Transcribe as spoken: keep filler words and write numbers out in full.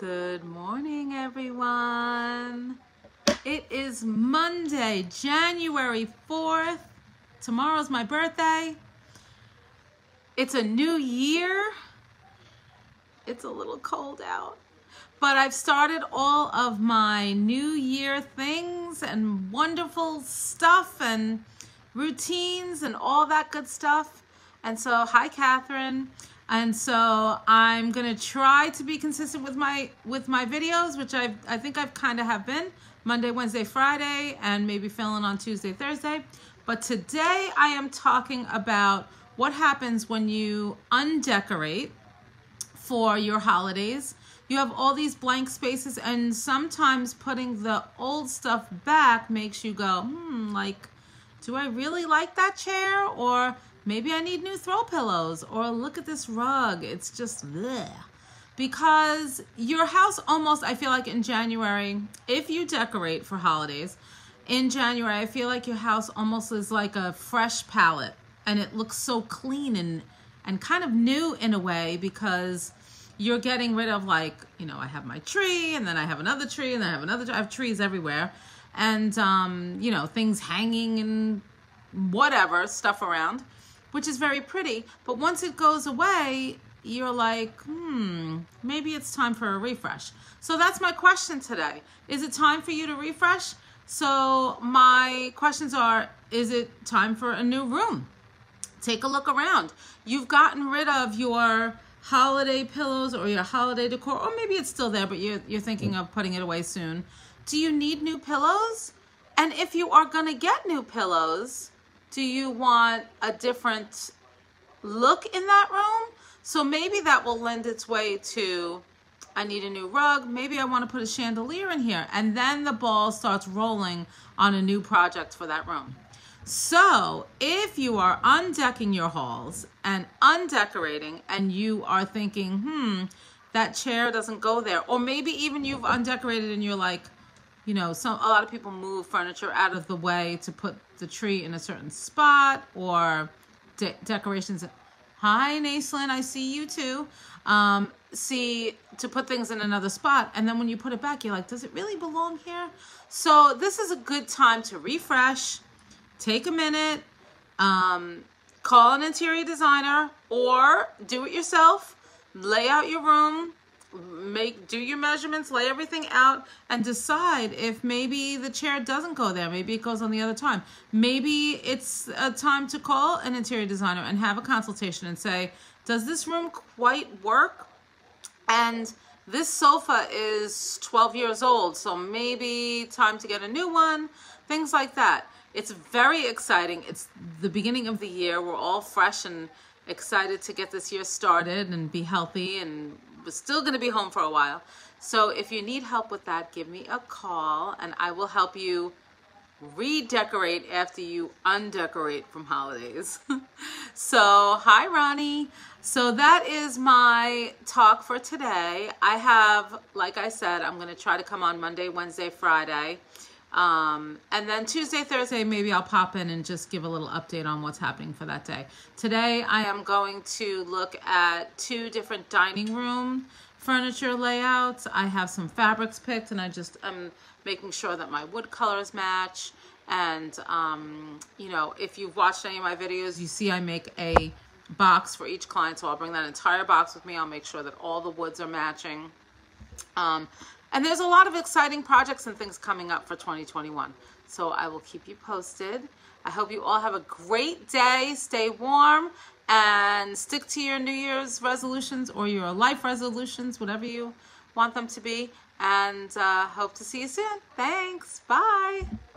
Good morning, everyone. It is Monday, January fourth. Tomorrow's my birthday. It's a new year. It's a little cold out, but I've started all of my new year things and wonderful stuff and routines and all that good stuff. And so, hi, Catherine. And so I'm gonna try to be consistent with my with my videos, which I I think I've kind of have been Monday, Wednesday, Friday, and maybe filling on Tuesday, Thursday. But today I am talking about what happens when you undecorate for your holidays. You have all these blank spaces, and sometimes putting the old stuff back makes you go, hmm, like, do I really like that chair? Or maybe I need new throw pillows, or look at this rug. It's just bleh. Because your house almost, I feel like in January, if you decorate for holidays, in January, I feel like your house almost is like a fresh palette, and it looks so clean and, and kind of new in a way, because you're getting rid of, like, you know, I have my tree, and then I have another tree, and then I have another tree. I have trees everywhere, and, um, you know, things hanging and whatever, stuff around, which is very pretty. But once it goes away, you're like, hmm, maybe it's time for a refresh. So that's my question today. Is it time for you to refresh? So my questions are, is it time for a new room? Take a look around. You've gotten rid of your holiday pillows or your holiday decor, or maybe it's still there, but you're, you're thinking of putting it away soon. Do you need new pillows? And if you are gonna get new pillows, do you want a different look in that room? So maybe that will lend its way to, I need a new rug. Maybe I want to put a chandelier in here. And then the ball starts rolling on a new project for that room. So if you are undecking your halls and undecorating, and you are thinking, hmm, that chair doesn't go there. Or maybe even you've undecorated and you're like, you know, some a lot of people move furniture out of the way to put the tree in a certain spot, or de decorations. Hi, Naslin, I see you too. Um, see, to put things in another spot, and then when you put it back, you're like, does it really belong here? So this is a good time to refresh. Take a minute, um, call an interior designer, or do it yourself. Lay out your room. Make do your measurements, lay everything out, and decide if maybe the chair doesn't go there. Maybe it goes on the other time. Maybe it's a time to call an interior designer and have a consultation and say, does this room quite work? And this sofa is twelve years old, so maybe time to get a new one, things like that. It's very exciting. It's the beginning of the year. We're all fresh and excited to get this year started and be healthy, and we're still going to be home for a while. So if you need help with that, give me a call and I will help you redecorate after you undecorate from holidays. So hi, Ronnie. So that is my talk for today. I have, like I said, I'm going to try to come on Monday, Wednesday, Friday. Um, and then Tuesday, Thursday, maybe I'll pop in and just give a little update on what's happening for that day. Today, I am going to look at two different dining room furniture layouts. I have some fabrics picked, and I just am making sure that my wood colors match. And, um, you know, if you've watched any of my videos, you see I make a box for each client. So I'll bring that entire box with me. I'll make sure that all the woods are matching. Um, And there's a lot of exciting projects and things coming up for twenty twenty-one. So I will keep you posted. I hope you all have a great day. Stay warm and stick to your New Year's resolutions or your life resolutions, whatever you want them to be. And uh, hope to see you soon. Thanks. Bye.